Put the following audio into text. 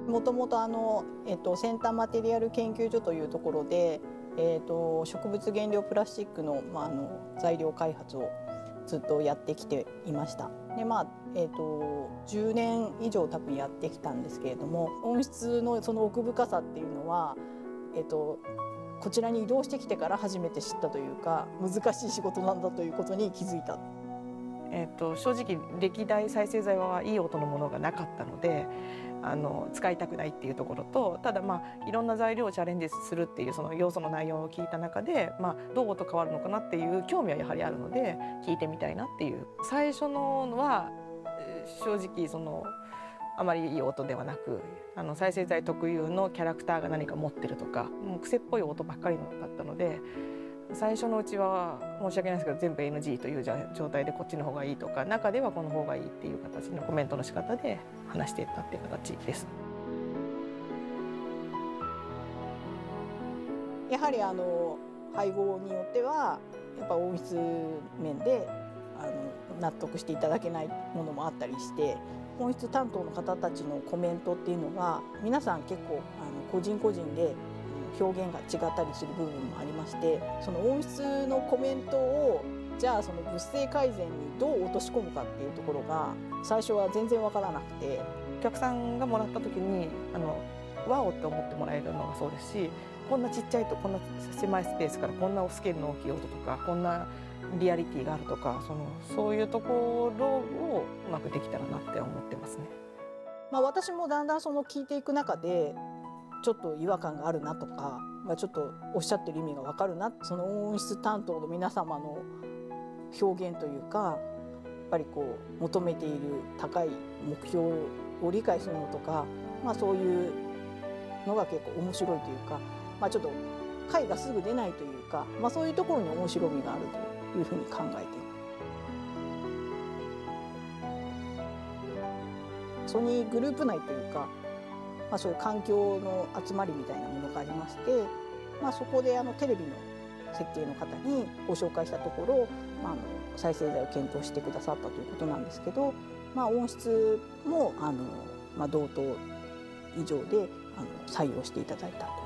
もともと先端マテリアル研究所というところで、植物原料プラスチックの、材料開発をずっとやってきていました。で10年以上多分やってきたんですけれども、温室のその奥深さっていうのは、こちらに移動してきてから初めて知ったというか、難しい仕事なんだということに気づいた。 正直歴代再生材はいい音のものがなかったので使いたくないっていうところと、ただいろんな材料をチャレンジするっていうその要素の内容を聞いた中で、どう音変わるのかなっていう興味はやはりあるので聞いてみたいなっていう。最初のは正直あまりいい音ではなく、再生材特有のキャラクターが何か持ってるとか、もう癖っぽい音ばっかりだったので、最初のうちは申し訳ないですけど全部 NG という状態でこっちの方がいいとか、中ではこの方がいいっていう形のコメントの仕方で話していったっていう形です。 やはり配合によってはやっぱ音質面で納得していただけないものもあったりして、音質担当の方たちのコメントっていうのが皆さん結構個人個人で表現が違ったりする部分もありまして、その音質のコメントをじゃあその物性改善にどう落とし込むかっていうところが最初は全然わからなくて、 お客さんがもらった時にワオって思ってもらえるのがそうですし、こんなちっちゃいとこんな狭いスペースからこんなスケールの大きい音とか、こんなリアリティがあるとか、そういうところをうまくできたらなって思ってますね。 私もだんだん聞いていく中でちょっと違和感があるなとか、ちょっとおっしゃってる意味が分かるな、その音質担当の皆様の表現というか、やっぱり求めている高い目標を理解するのとか、そういうのが結構面白いというか、ちょっと解がすぐ出ないというか、そういうところに面白みがあるというふうに考えています。ソニーグループ内というか、そういう環境の集まりみたいなものがありまして、そこでテレビの設計の方にご紹介したところ、再生材を検討してくださったということなんですけど、音質も同等以上で採用していただいたと。